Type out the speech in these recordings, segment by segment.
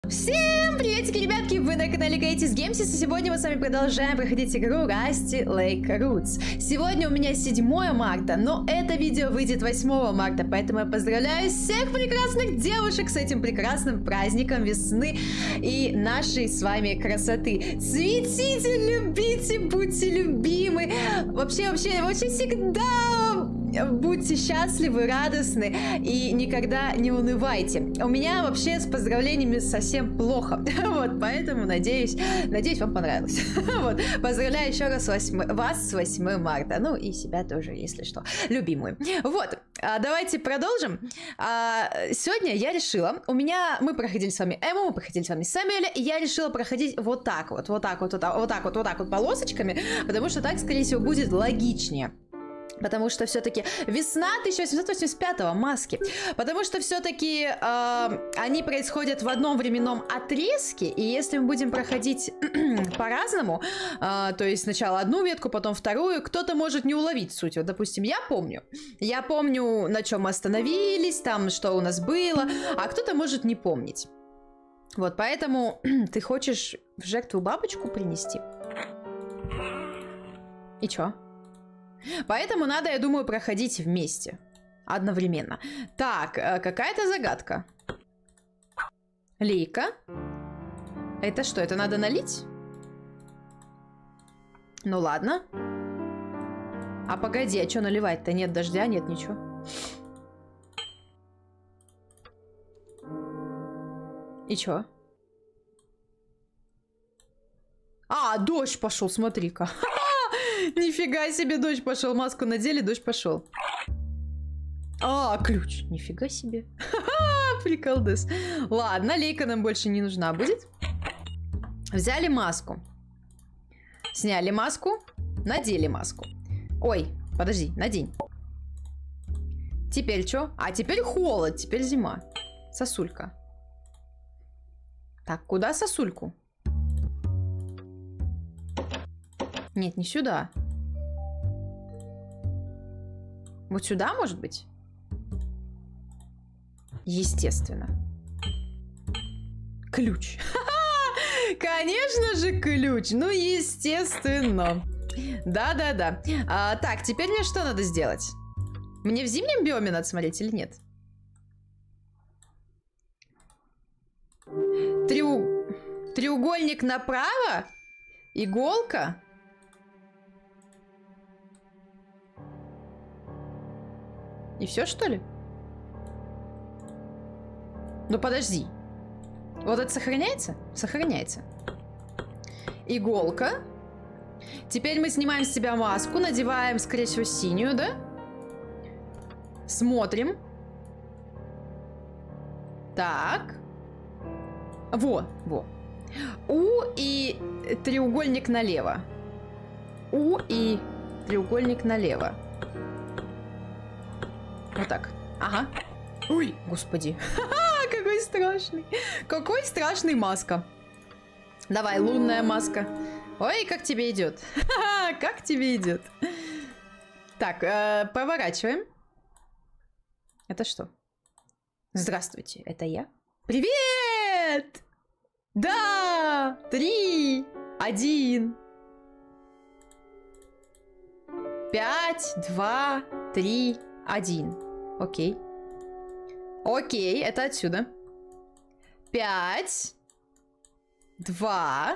Всем приветики, ребятки! Вы на канале Кейтис Геймсис, и сегодня мы с вами продолжаем проходить игру Rusty Lake Roots. Сегодня у меня 7 марта, но это видео выйдет 8 марта, поэтому я поздравляю всех прекрасных девушек с этим прекрасным праздником весны и нашей с вами красоты. Цветите, любите, будьте любимы. Вообще всегда будьте счастливы, радостны и никогда не унывайте. У меня вообще с поздравлениями совсем плохо. Вот, поэтому надеюсь, вам понравилось. Вот, поздравляю еще раз вас с 8 марта. Ну и себя тоже, если что, любимую. Вот, давайте продолжим. Сегодня я решила, мы проходили с вами Эмму, мы проходили с вами Сэмюэля, и я решила проходить вот так вот полосочками, потому что так, скорее всего, будет логичнее. Потому что все-таки весна 1885-го, маски. Потому что все-таки они происходят в одном временном отрезке. И если мы будем проходить по-разному, то есть сначала одну ветку, потом вторую, кто-то может не уловить суть. Вот, допустим, я помню, на чем мы остановились, там, что у нас было, а кто-то может не помнить. Вот, поэтому ты хочешь в жертву бабочку принести? И чё? Поэтому надо, я думаю, проходить вместе. Одновременно. Так, какая-то загадка. Лейка. Это что, это надо налить? Ну ладно. А погоди, а что наливать-то? Нет дождя, нет ничего. И чё? А, дождь пошел, смотри-ка. Нифига себе, дождь пошел. Маску надели, дождь пошел. А, ключ. Нифига себе. Приколдес. Ладно, лейка нам больше не нужна будет. Взяли маску. Сняли маску. Надели маску. Ой, подожди, надень. Теперь что? А теперь холод, теперь зима. Сосулька. Так, куда сосульку? Нет, не сюда. Вот сюда, может быть? Естественно. Ключ. Конечно же, ключ. Ну, естественно. Да-да-да. Так, теперь мне что надо сделать? Мне в зимнем биоме надо смотреть или нет? Треугольник направо? Иголка? И все, что ли? Ну, подожди. Вот это сохраняется? Сохраняется. Иголка. Теперь мы снимаем с себя маску, надеваем, скорее всего, синюю, да? Смотрим. Так. Во. У и треугольник налево. У и треугольник налево. Вот так. Ага. Ой, господи. Какой страшный. Какой страшный маска. Давай, лунная маска. Ой, как тебе идет. Как тебе идет. Так, поворачиваем. Это что? Здравствуйте, это я? Привет! Да! 3, 1. 5, 2, 3, 1. Окей. Окей, это отсюда. 5, 2,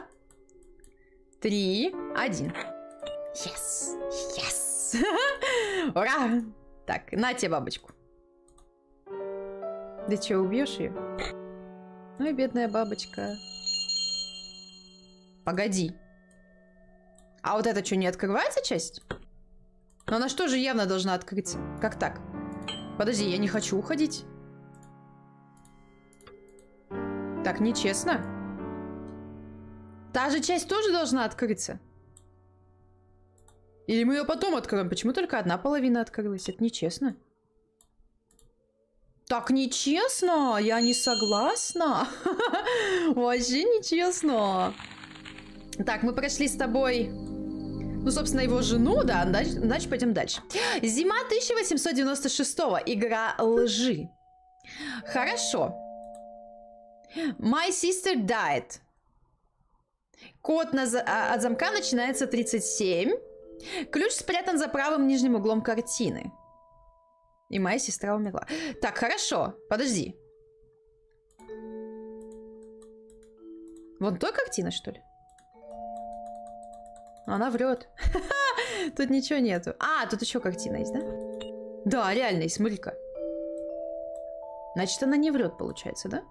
3, 1. Yes! Yes! Ура! Так, на тебе бабочку. Ты что, убьешь ее? Ой, бедная бабочка. Погоди. А вот это что, не открывается часть? Но она что же явно должна открыться? Как так? Подожди, я не хочу уходить. Так, нечестно. Та же часть тоже должна открыться. Или мы ее потом откроем? Почему только одна половина открылась? Это нечестно. Так нечестно, я не согласна. Вообще нечестно. Так, мы прошли с тобой, ну, собственно, его жену, да, дальше пойдем дальше. Зима 1896-го, игра лжи. Хорошо. My sister died. Код от замка начинается 37. Ключ спрятан за правым нижним углом картины. И моя сестра умерла. Так, хорошо. Подожди. Вон той картина, что ли? Она врет. Тут ничего нету. А, тут еще картина есть, да? Да, реально есть, смотри-ка. Значит, она не врет, получается, да?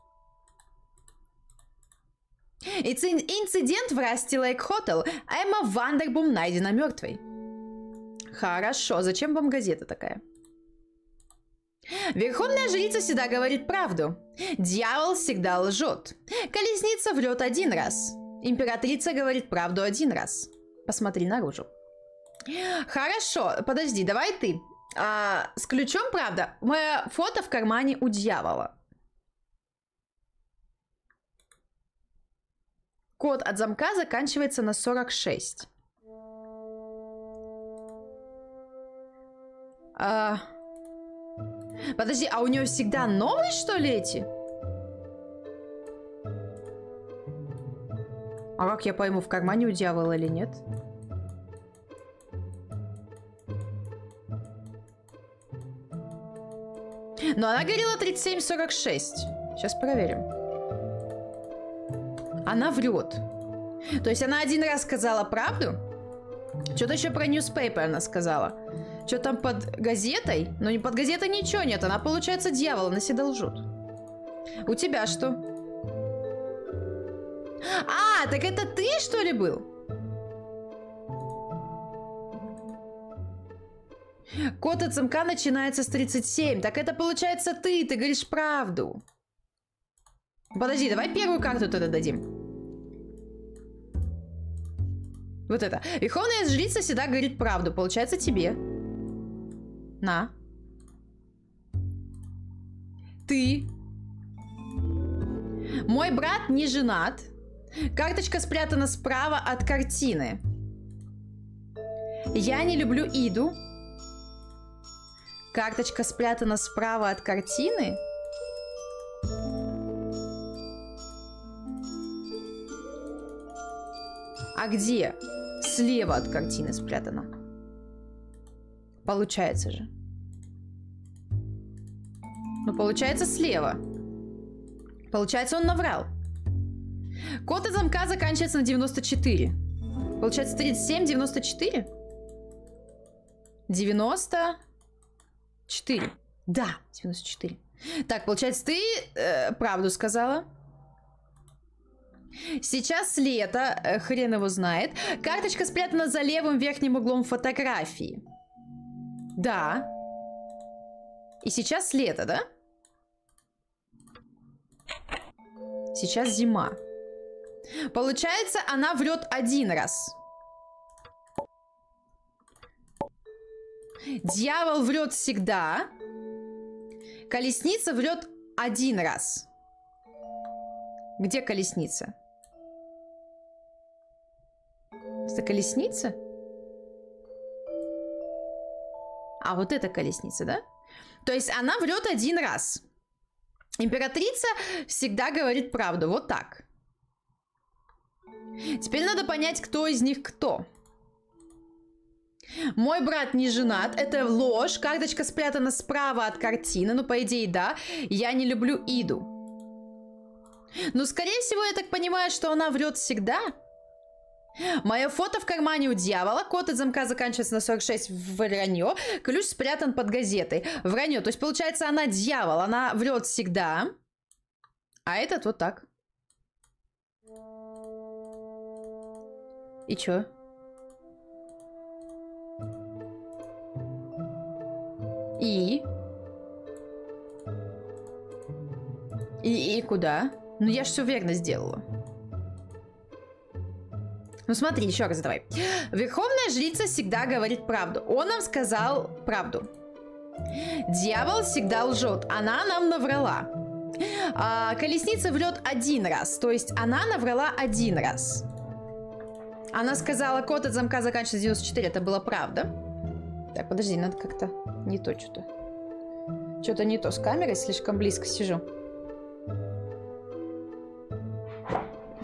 Инцидент в Расти Лейк Хотел. Эмма Вандербум найдена мертвой. Хорошо, зачем вам газета такая? Верховная жрица всегда говорит правду. Дьявол всегда лжет. Колесница врет один раз. Императрица говорит правду один раз. Посмотри наружу. Хорошо, подожди, давай ты. С ключом, правда? Мое фото в кармане у дьявола. Код от замка заканчивается на 46. Подожди, а у нее всегда новые, что ли, эти? А как я пойму, в кармане у дьявола или нет? Но она говорила 37-46. Сейчас проверим. Она врет. То есть она один раз сказала правду? Что-то еще про newspaper она сказала. Что там под газетой? Но не под газетой ничего нет. Она, получается, дьявол. Она всегда лжет. У тебя что? А, так это ты, что ли, был? Код от замка начинается с 37. Так это, получается, ты говоришь правду. Подожди, давай первую карту тогда дадим. Вот это. Верховная жрица всегда говорит правду. Получается, тебе. На. Ты. Мой брат не женат. Карточка спрятана справа от картины. Я не люблю Иду. Карточка спрятана справа от картины. А где? Слева от картины спрятана. Получается же. Ну, получается слева. Получается, он наврал. Код от замка заканчивается на 94. Получается 37, 94? 94. Да, 94. Так, получается, ты правду сказала. Сейчас лето, хрен его знает. Карточка спрятана за левым верхним углом фотографии. Да. И сейчас лето, да? Сейчас зима. Получается, она врет один раз. Дьявол врет всегда. Колесница врет один раз. Где колесница? Это колесница? А вот это колесница, да? То есть она врет один раз. Императрица всегда говорит правду. Вот так. Теперь надо понять, кто из них кто. Мой брат не женат. Это ложь. Карточка спрятана справа от картины. Ну, по идее, да. Я не люблю Иду. Ну, скорее всего, я так понимаю, что она врет всегда. Мое фото в кармане у дьявола. Код от замка заканчивается на 46. Вранье. Ключ спрятан под газетой. Вранье. То есть, получается, она дьявол. Она врет всегда. А этот вот так. И чё? И куда? Ну, я ж все верно сделала. Ну смотри, еще раз давай. Верховная жрица всегда говорит правду. Он нам сказал правду. Дьявол всегда лжет. Она нам наврала. Колесница врет один раз. То есть она наврала один раз. Она сказала, код от замка заканчивается 94. Это была правда. Так, подожди, надо как-то не то что-то. Что-то не то с камерой, слишком близко сижу.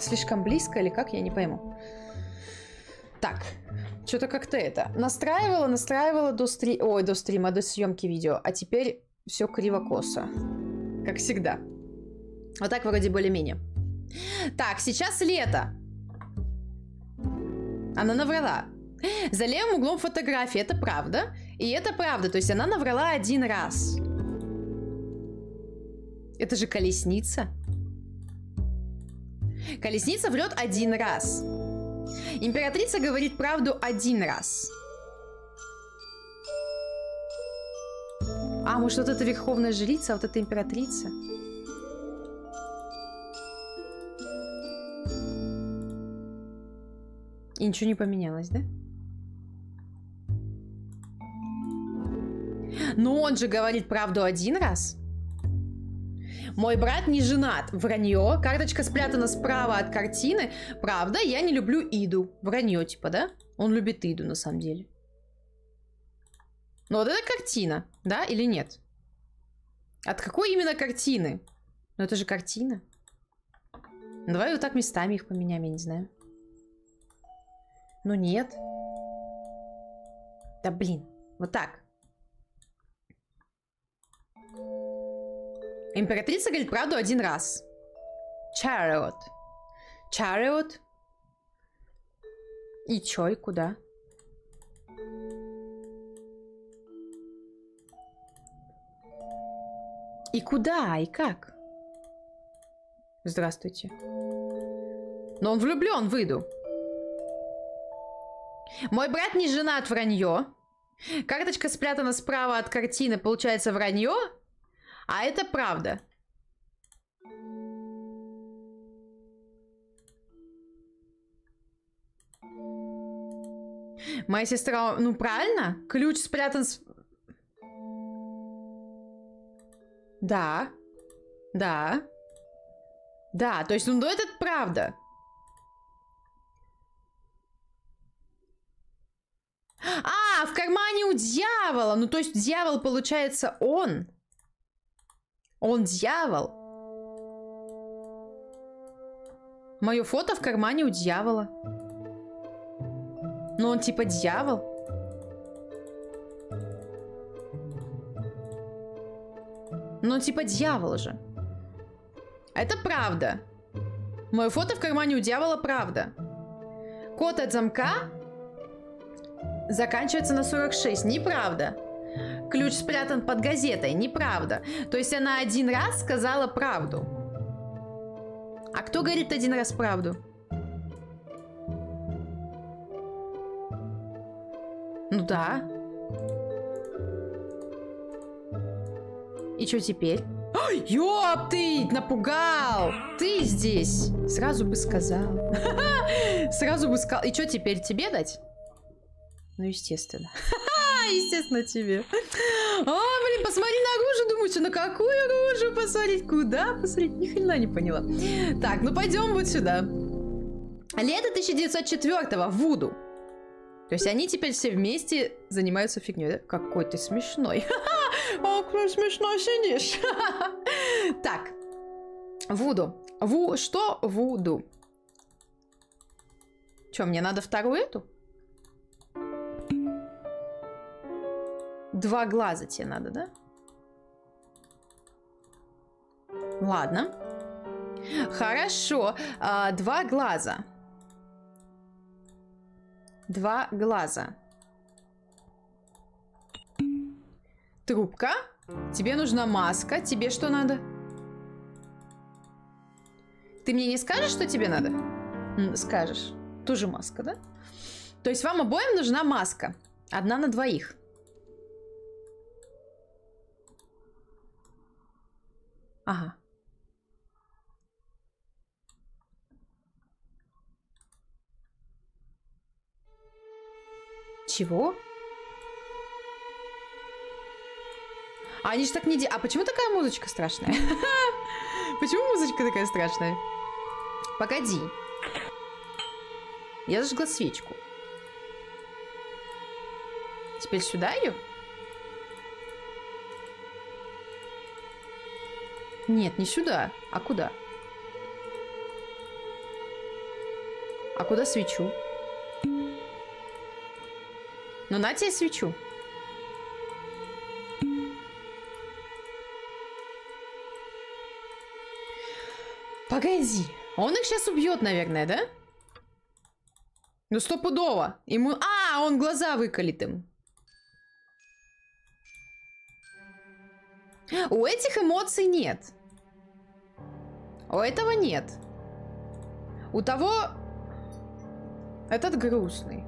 слишком близко или как, я не пойму. Так, что-то как-то это. Настраивала до стрима, до съемки видео. А теперь все криво-косо. Как всегда. Вот так вроде более-менее. Так, сейчас лето. Она наврала. За левым углом фотографии. Это правда. И это правда. То есть она наврала один раз. Это же колесница. Колесница врет один раз. Императрица говорит правду один раз. А, может, вот это верховная жрица, а вот это императрица? И ничего не поменялось, да? Но он же говорит правду один раз. Мой брат не женат. Вранье. Карточка спрятана справа от картины. Правда, я не люблю Иду. Вранье, типа, да? Он любит Иду, на самом деле. Но вот это картина, да, или нет? От какой именно картины? Ну, это же картина. Давай вот так местами их поменяем, я не знаю. Ну, нет. Да, блин. Вот так. Императрица говорит правду один раз. Chariot. Chariot. И чё, и куда? И куда, и как? Здравствуйте. Но он влюблен в Иду. Мой брат не женат, вранье. Карточка спрятана справа от картины, получается вранье. А это правда. Моя сестра... Ну, правильно? Ключ спрятан... Да. Да. Да, то есть, ну, это правда. А, в кармане у дьявола. Ну, то есть, дьявол, получается, он. Он дьявол. Мое фото в кармане у дьявола. Ну, он типа дьявол. Ну, он типа дьявол же. Это правда. Мое фото в кармане у дьявола правда. Код от замка заканчивается на 46. Неправда. Ключ спрятан под газетой. Неправда. То есть она один раз сказала правду. А кто говорит один раз правду? Ну да. И что теперь? Ой, ёп ты! Напугал! Ты здесь! Сразу бы сказал. Сразу бы сказал. И что теперь? Тебе дать? Ну, естественно. Естественно, тебе. А, блин, посмотри на рожу. Думаю, что на какую рожу посмотреть? Куда посмотреть? Ни хрена не поняла. Так, ну пойдем вот сюда. Лето 1904-го. Вуду. То есть они теперь все вместе занимаются фигней, да? Какой ты смешной. О, как смешно сидишь. Так. Вуду. Что вуду? Че, мне надо вторую эту? Два глаза тебе надо, да? Ладно. Хорошо. Два глаза. Два глаза. Трубка. Тебе нужна маска. Тебе что надо? Ты мне не скажешь, что тебе надо? Скажешь. Тоже маска, да? То есть вам обоим нужна маска. Одна на двоих. Ага. Чего? А они же так не делают. А почему такая музычка страшная? Почему музычка такая страшная? Погоди. Я зажгла свечку. Теперь сюда ее? Нет, не сюда. А куда? А куда свечу? Ну, на тебе свечу. Погоди. Он их сейчас убьет, наверное, да? Ну, стопудово. Ему... А, он глаза выколет им. У этих эмоций нет. У этого нет. У того... Этот грустный.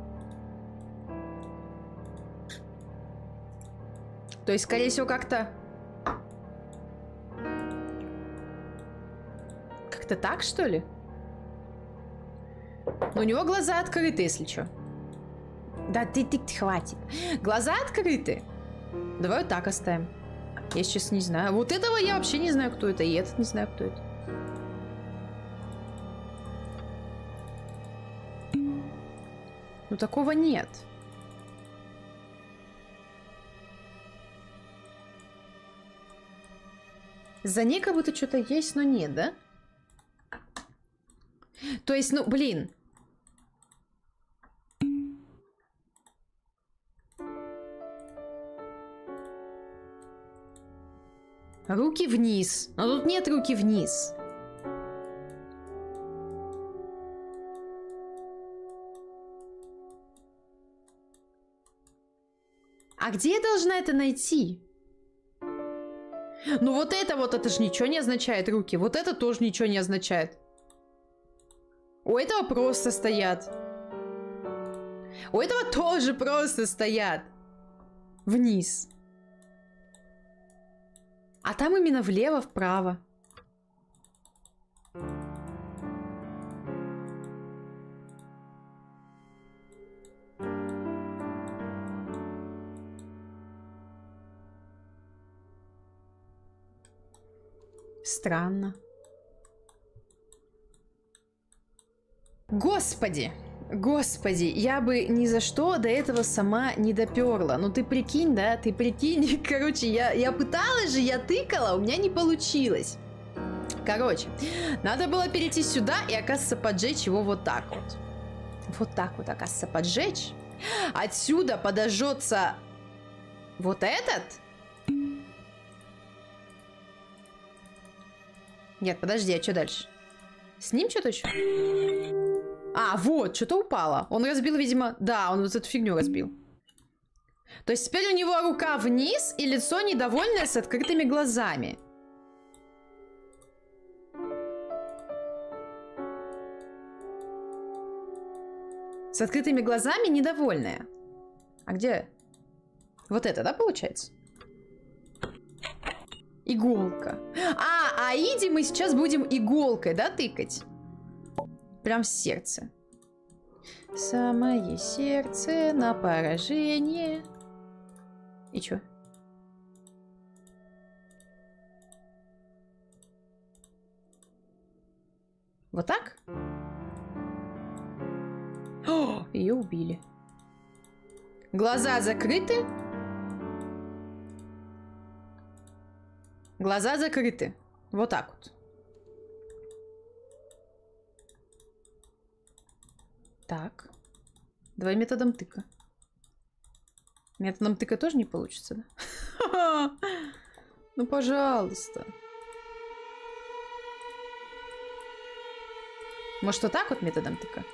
То есть, скорее всего, как-то... Как-то так, что ли? Но у него глаза открыты, если что. Да ты хватит. Глаза открыты. Давай вот так оставим. Я сейчас не знаю. Вот этого я вообще не знаю, кто это. И этот не знаю, кто это. Ну, такого нет. За ней как будто что-то есть, но нет, да? То есть, ну, блин. Руки вниз. Но тут нет руки вниз. А где я должна это найти? Ну вот это же ничего не означает, руки. Вот это тоже ничего не означает. У этого просто стоят. У этого тоже просто стоят. Вниз. А там именно влево-вправо. Странно. Господи! Господи, я бы ни за что до этого сама не доперла. Ну ты прикинь, да? Ты прикинь. Короче, я пыталась же, я тыкала, у меня не получилось. Короче, надо было перейти сюда и, оказывается, поджечь его вот так вот. Вот так вот, оказывается, поджечь. Отсюда подожжется вот этот. Нет, подожди, а что дальше? С ним что-то еще? А, вот, что-то упало. Он разбил, видимо... Да, он вот эту фигню разбил. То есть теперь у него рука вниз и лицо недовольное с открытыми глазами. С открытыми глазами недовольное. А где? Вот это, да, получается? Иголка. А Аиде мы сейчас будем иголкой, да, тыкать? Прям в сердце. Самое сердце на поражение. И чё? Вот так? О, ее убили. Глаза закрыты. Глаза закрыты. Вот так вот. Так. Давай методом тыка. Методом тыка тоже не получится, да? Ну, пожалуйста. Может, вот так вот методом тыка?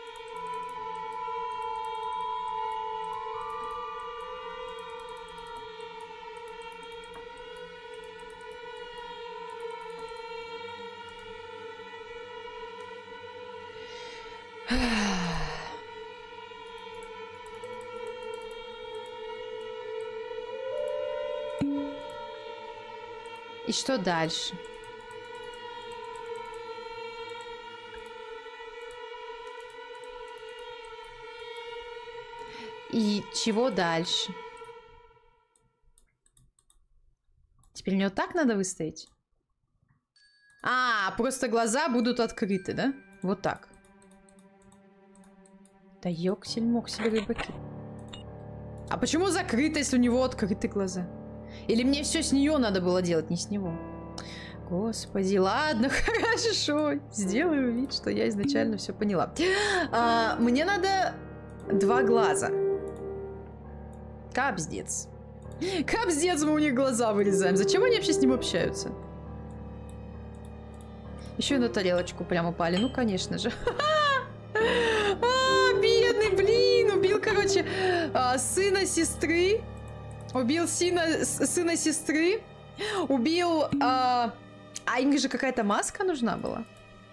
И что дальше? И чего дальше? Теперь мне вот так надо выставить? А, просто глаза будут открыты, да? Вот так. Да ёксель-моксель рыбаки. А почему закрыто, если у него открыты глаза? Или мне все с нее надо было делать, не с него? Господи, ладно, хорошо. Сделаю вид, что я изначально все поняла. Мне надо 2 глаза. Капздец. Капздец, мы у них глаза вырезаем. Зачем они вообще с ним общаются? Еще и на тарелочку прямо упали. Ну, конечно же. Бедный, блин. Убил, короче, сына сестры. Убил сына сестры. Убил... А им же какая-то маска нужна была?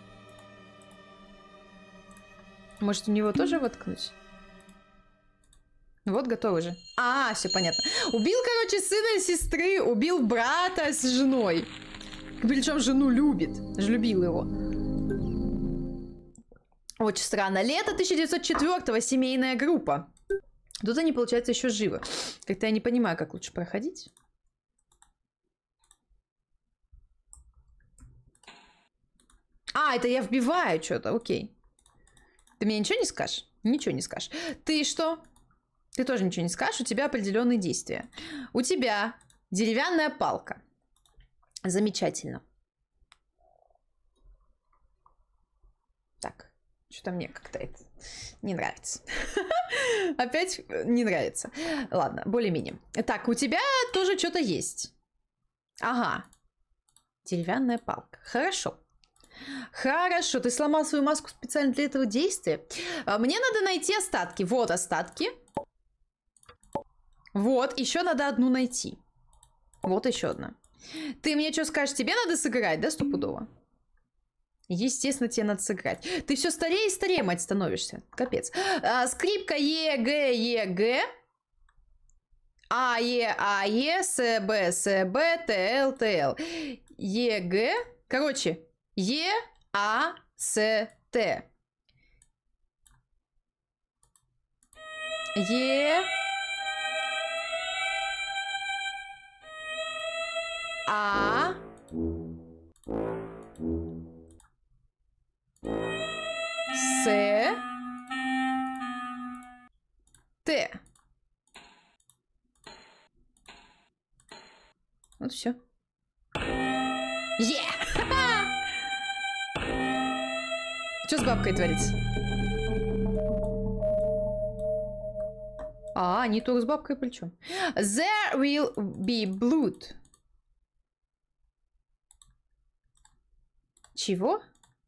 Может, у него тоже воткнуть? Вот, готовы же. Все понятно. Убил, короче, сына сестры, убил брата с женой. Причем жену любит. Же любил его. Очень странно. Лето 1904-го, семейная группа. Тут они, получается, еще живы. Как-то я не понимаю, как лучше проходить. Это я вбиваю что-то, окей. Ты мне ничего не скажешь? Ничего не скажешь. Ты что? Ты тоже ничего не скажешь, у тебя определенные действия. У тебя деревянная палка. Замечательно. Так, что-то мне как-то это не нравится. Опять не нравится. Ладно, более-менее. Так, у тебя тоже что-то есть. Ага. Деревянная палка. Хорошо. Хорошо, ты сломал свою маску специально для этого действия. Мне надо найти остатки. Вот остатки. Вот, еще надо одну найти. Вот еще одна. Ты мне что скажешь? Тебе надо сыграть, да, стопудово? Естественно, тебе надо сыграть. Ты все старее и старее, мать, становишься. Капец. Скрипка Е, Г, Е, Г. А, Е, С, Б, Т, Л, Т, Л. Е, Г. Короче, Е, А, С, Т. Е, А, С, Т. Вот все. Что с бабкой творится? Не только с бабкой, причем. There will be blood. Чего?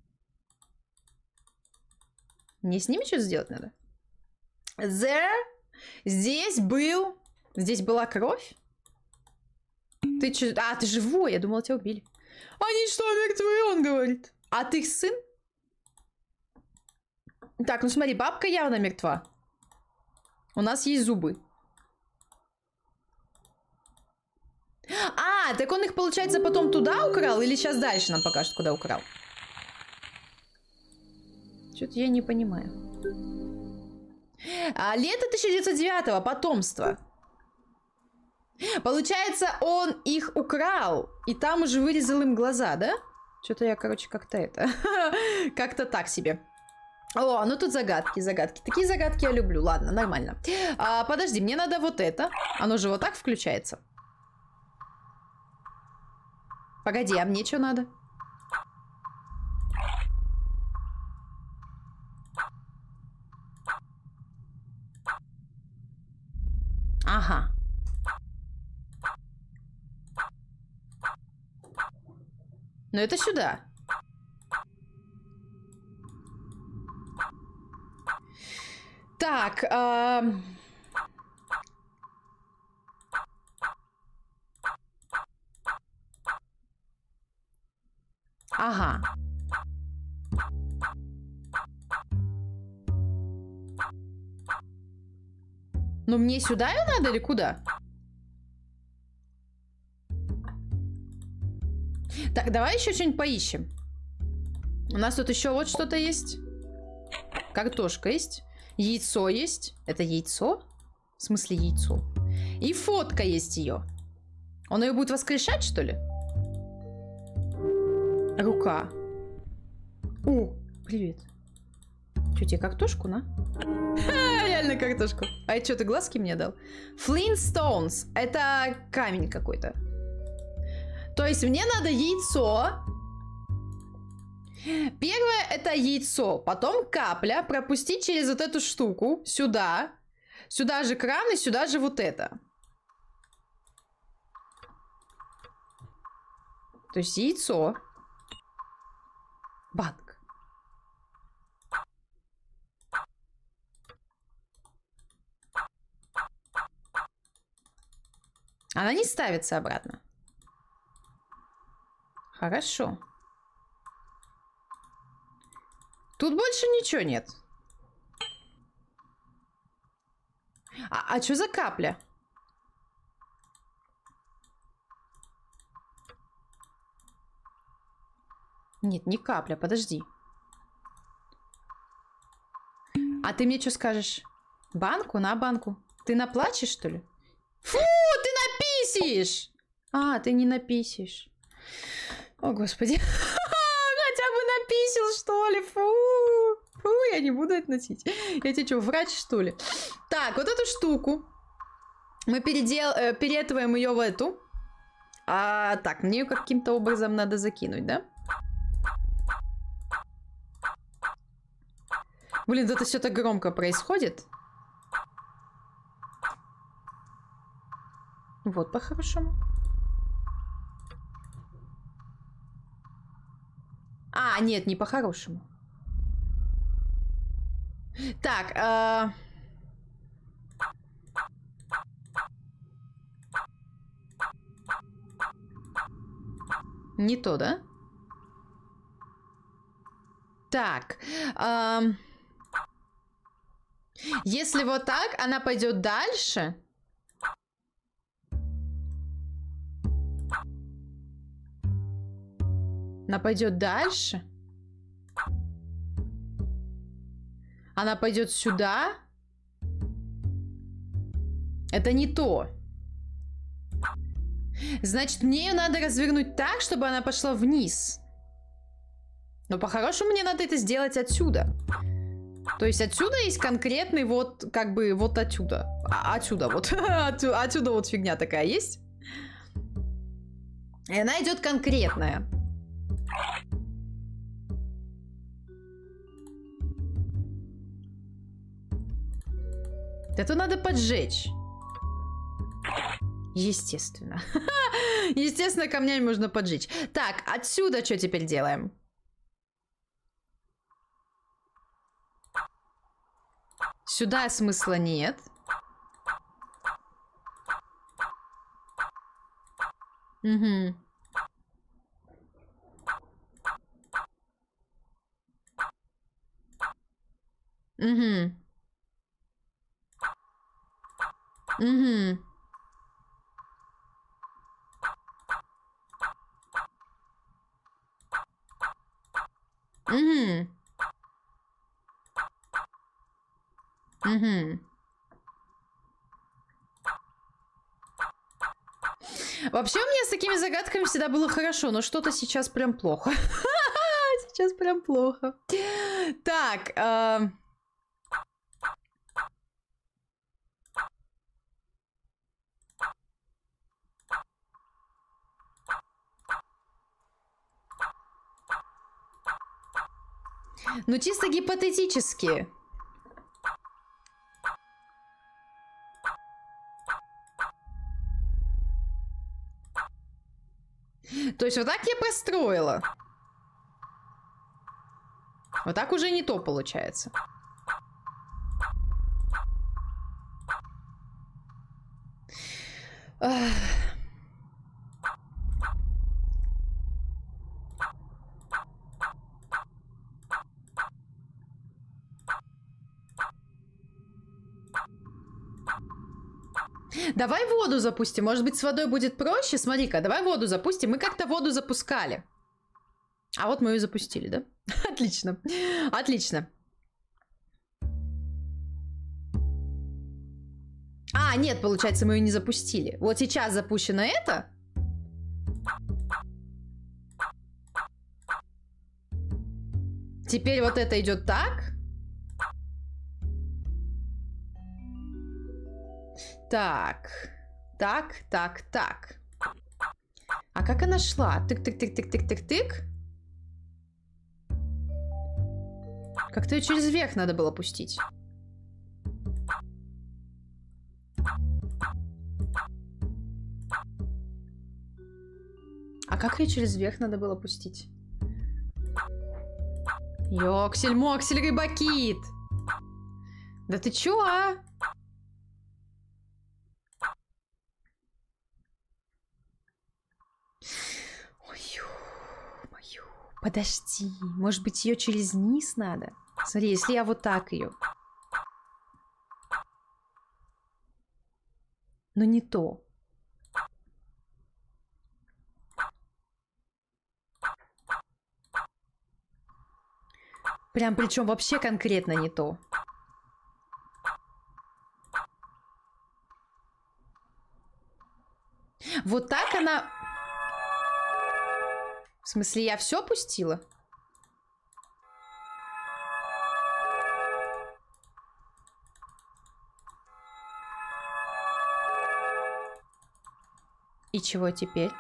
Мне с ними что-то сделать надо? There. Здесь была кровь? Ты что? Ты живой, я думала, тебя убили. Они что, мертвы, он говорит. А ты сын? Так, ну смотри, бабка явно мертва. У нас есть зубы. Так он их, получается, потом туда украл? Или сейчас дальше нам покажет, куда украл? Что-то я не понимаю. Лето 1909-го, потомство. Получается, он их украл. И там уже вырезал им глаза, да? Что-то я, короче, как-то это... Как-то так себе. Ну тут загадки. Такие загадки я люблю. Ладно, нормально. Подожди, мне надо вот это. Оно же вот так включается. Погоди, а мне что надо? Ага. Но это сюда. Так. Ага. Ну мне сюда ее надо или куда? Так, давай еще что-нибудь поищем. У нас тут еще вот что-то есть. Картошка есть. Яйцо есть. Это яйцо? В смысле яйцо? И фотка есть ее. Он ее будет воскрешать, что ли? Рука. О, привет. Что, тебе картошку, на? Реально картошку. А это что, ты глазки мне дал? Flintstones. Это камень какой-то. То есть мне надо яйцо. Первое это яйцо. Потом капля. Пропустить через вот эту штуку. Сюда. Сюда же кран и сюда же вот это. То есть яйцо. Банк. Она не ставится обратно. Хорошо. Тут больше ничего нет. А что за капля? Нет, не капля, подожди. А ты мне что скажешь? Банку? На банку. Ты наплачешь, что ли? Фу, ты написишь! А, ты не написишь. О, господи. Хотя бы написал, что ли? Фу. Фу, я не буду это носить. Я тебе что, врач, что ли? Так, вот эту штуку. Мы перетываем ее в эту. Так, мне ее каким-то образом надо закинуть, да? Блин, это все так громко происходит. Вот, по-хорошему. Нет, не по-хорошему. Так, не то, да? Так, если вот так, она пойдет дальше. Она пойдет дальше. Она пойдет сюда. Это не то. Значит, мне ее надо развернуть так, чтобы она пошла вниз. Но по-хорошему мне надо это сделать отсюда. То есть отсюда есть конкретный вот, как бы, вот отсюда. Отсюда вот. Отсюда вот фигня такая есть. И она идет конкретная. Это надо поджечь. Естественно. Естественно, камнями можно поджечь. Так, отсюда что теперь делаем? Сюда смысла нет. Угу. Угу. Угу. Угу. Угу. Вообще у меня с такими загадками всегда было хорошо, но что-то сейчас прям плохо. Сейчас прям плохо. Так. Ну, чисто гипотетически. То есть вот так я построила. Вот так уже не то получается. Давай воду запустим. Может быть, с водой будет проще? Смотри-ка, давай воду запустим. Мы как-то воду запускали. А вот мы ее запустили, да? Отлично. Отлично. Нет, получается, мы ее не запустили. Вот сейчас запущено это. Теперь вот это идет так. Так. Так, так, так. А как она шла? Тык-тык-тык-тык-тык-тык-тык. Как-то ее через верх надо было пустить. А как ее через верх надо было пустить? Ёксель-моксель, рыбакит! Да ты чё, а? Ой-ё-моё. Подожди, может быть, ее через низ надо? Смотри, если я вот так ее. Но не то. Прям причем вообще конкретно не то. Вот так она... В смысле, я все пустила? И чего теперь?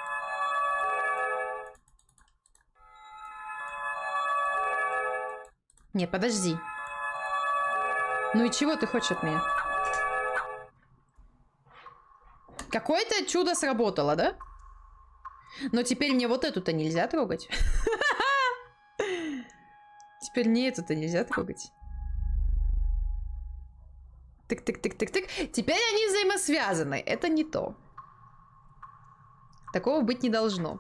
Нет, подожди. Ну и чего ты хочешь от меня? Какое-то чудо сработало, да? Но теперь мне вот эту-то нельзя трогать. Теперь мне эту-то нельзя трогать. Тык-тык-тык-тык-тык. Теперь они взаимосвязаны. Это не то. Такого быть не должно.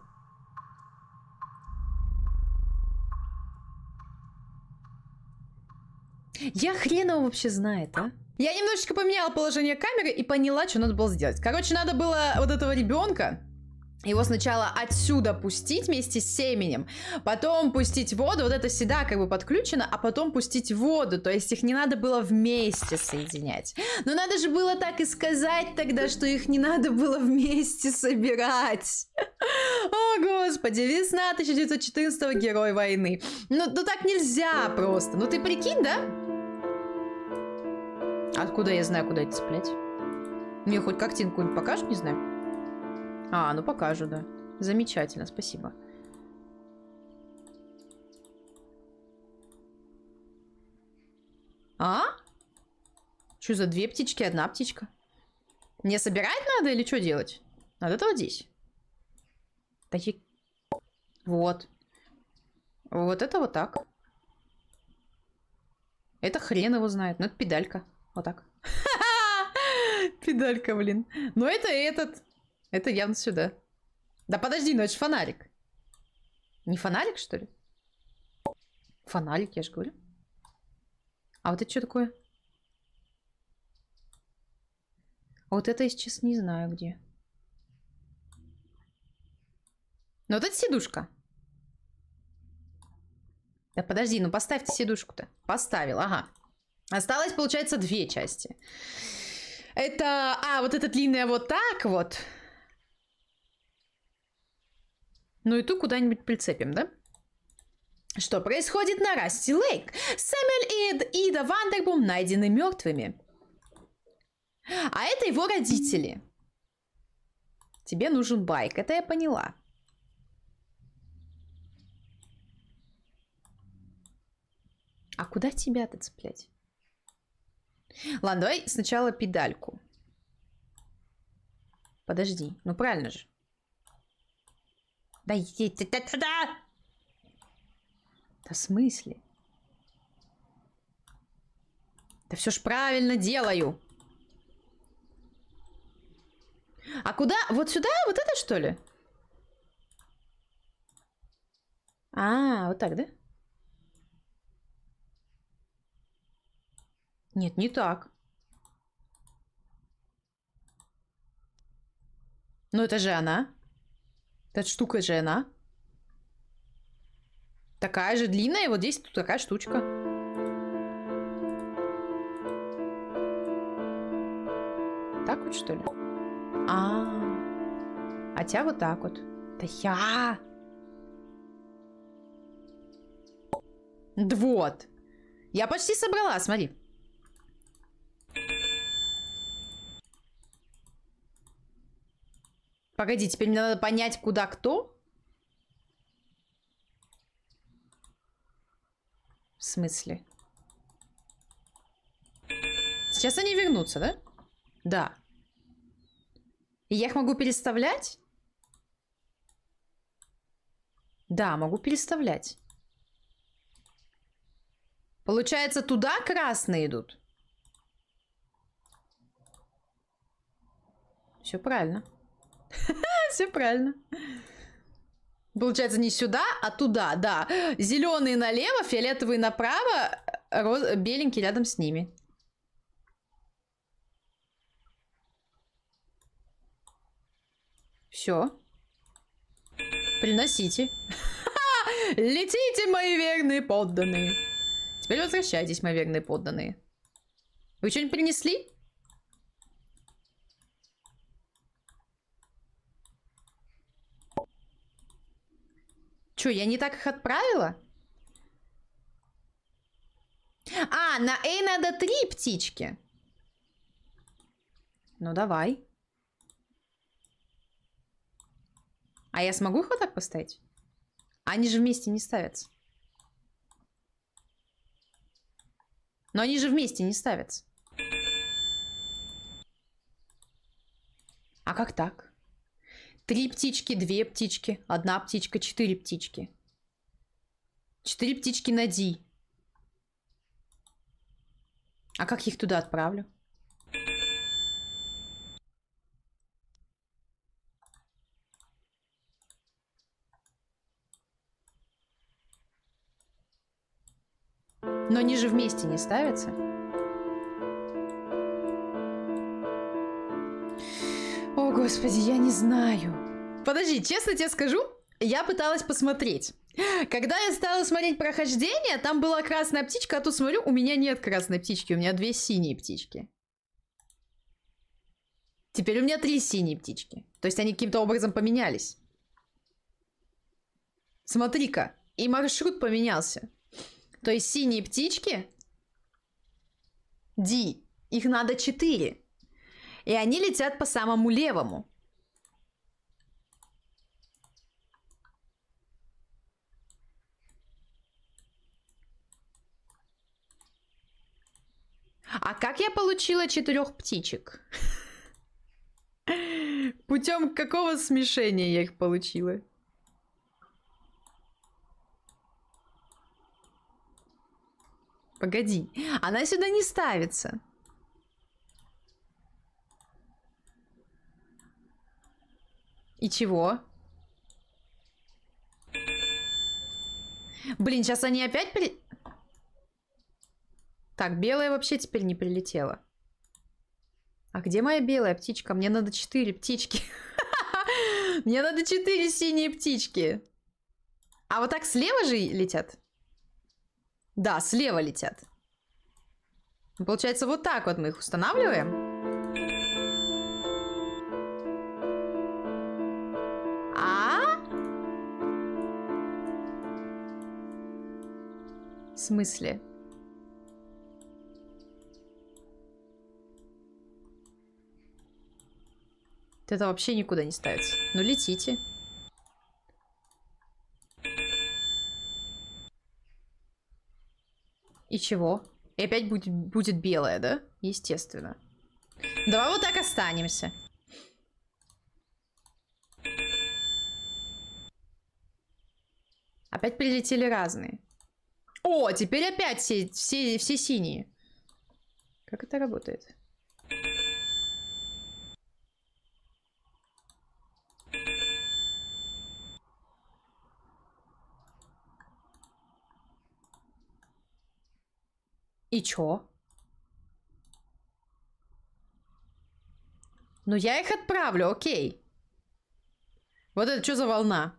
Я хрен его вообще знает, а? Я немножечко поменяла положение камеры и поняла, что надо было сделать. Короче, надо было вот этого ребенка, его сначала отсюда пустить вместе с семенем, потом пустить воду, вот это сюда как бы подключено, а потом пустить воду, то есть их не надо было вместе соединять. Но надо же было так и сказать тогда, что их не надо было вместе собирать. О, господи, весна 1914-го, герой войны. Ну так нельзя просто, ну ты прикинь, да? Откуда я знаю, куда это цеплять? Мне хоть картинку покажут, не знаю. А, ну покажу, да. Замечательно, спасибо. А? Что за две птички, одна птичка? Мне собирать надо или что делать? Надо это вот здесь. Такие... Вот. Вот это вот так. Это хрен его знает. Ну, это педалька. Вот так. Педалька, блин. Но это этот. Это явно сюда. Да подожди, ну это же фонарик. Не фонарик, что ли? Фонарик, я же говорю. А вот это что такое? А вот это я сейчас не знаю где. Ну вот это сидушка. Да подожди, ну поставьте сидушку-то. Поставил, ага. Осталось, получается, две части. Это... А, вот эта длинная вот так вот. Ну и ту куда-нибудь прицепим, да? Что происходит на Расти Лейк? Сэмюэль и Ида Вандербум найдены мертвыми. А это его родители. Тебе нужен байк, это я поняла. А куда тебя-то цеплять? Ладно, давай сначала педальку. Подожди, ну правильно же. Да иди ты туда! Да в смысле? Да все ж правильно делаю. А куда? Вот сюда? Вот это что ли? А, вот так, да? Нет, не так. Ну это же она. Эта штука же она. Такая же длинная, вот здесь тут такая штучка. Так вот, что ли? А тебя вот так вот. Да я... Вот. Я почти собрала, смотри. Погоди, теперь мне надо понять, куда кто? В смысле? Сейчас они вернутся, да? Да. И я их могу переставлять? Да, могу переставлять. Получается, туда красные идут? Все правильно. Все правильно. Получается, не сюда, а туда, да. Зеленые налево, фиолетовые направо, беленький рядом с ними. Все. Приносите. Летите, мои верные подданные. Теперь возвращайтесь, мои верные подданные. Вы что-нибудь принесли? Что, я не так их отправила? А, на A надо 3 птички. Ну, давай. А я смогу их вот так поставить? Они же вместе не ставятся. Но они же вместе не ставятся. А как так? 3 птички, 2 птички, 1 птичка, 4 птички. 4 птички на D. А как я их туда отправлю? Но они же вместе не ставятся. О, господи, я не знаю. Подожди, честно тебе скажу, я пыталась посмотреть. Когда я стала смотреть прохождение, там была красная птичка, а тут смотрю, у меня нет красной птички, у меня 2 синие птички. Теперь у меня 3 синие птички. То есть они каким-то образом поменялись. Смотри-ка, и маршрут поменялся. То есть синие птички, D, их надо 4. И они летят по самому левому. А как я получила 4 птичек? Путем какого смешения я их получила? Погоди, она сюда не ставится. И чего? Блин, сейчас они опять Так, белая вообще теперь не прилетела. А где моя белая птичка? Мне надо 4 птички. Мне надо 4 синие птички. А вот так слева же летят? Да, слева летят. Получается, вот так вот мы их устанавливаем. В смысле? Это вообще никуда не ставится. Ну, летите. И чего? И опять будет белая, да? Естественно. Давай вот так останемся. Опять прилетели разные. О, теперь опять все синие. Как это работает? И чё? Ну, я их отправлю, окей. Вот это что за волна?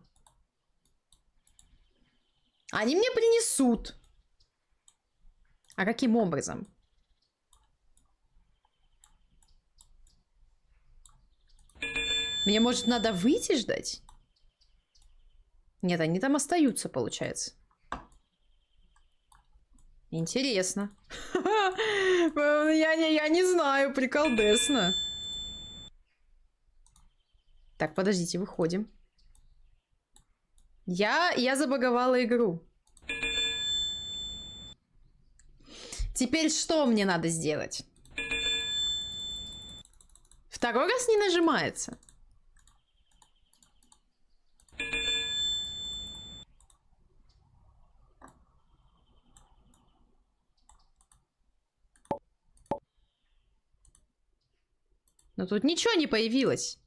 Они мне принесут. А каким образом? Мне, может, надо выйти ждать? Нет, они там остаются, получается. Интересно. Я не знаю, приколдесно. Так, подождите, выходим. Я забаговала игру. Теперь что мне надо сделать? Второй раз не нажимается. Но тут ничего не появилось.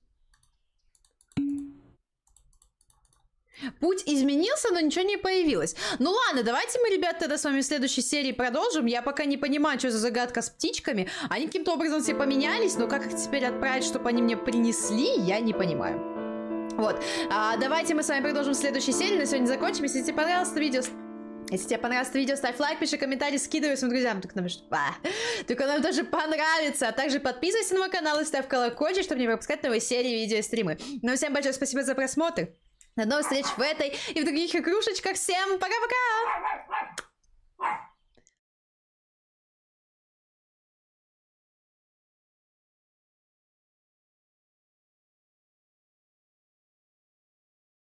Путь изменился, но ничего не появилось. Ну ладно, давайте мы, ребят, тогда с вами в следующей серии продолжим. Я пока не понимаю, что за загадка с птичками. Они каким-то образом все поменялись, но как их теперь отправить, чтобы они мне принесли, я не понимаю. Вот, давайте мы с вами продолжим в следующей серии. На сегодня закончим. Если тебе понравилось это видео... Если тебе понравилось это видео, ставь лайк, пиши комментарий, скидывай своим друзьям. Только нам тоже понравится. А также подписывайся на мой канал и ставь колокольчик, чтобы не пропускать новые серии, видео и стримы. Ну, всем большое спасибо за просмотр. До новых встреч в этой и в других игрушечках. Всем пока-пока!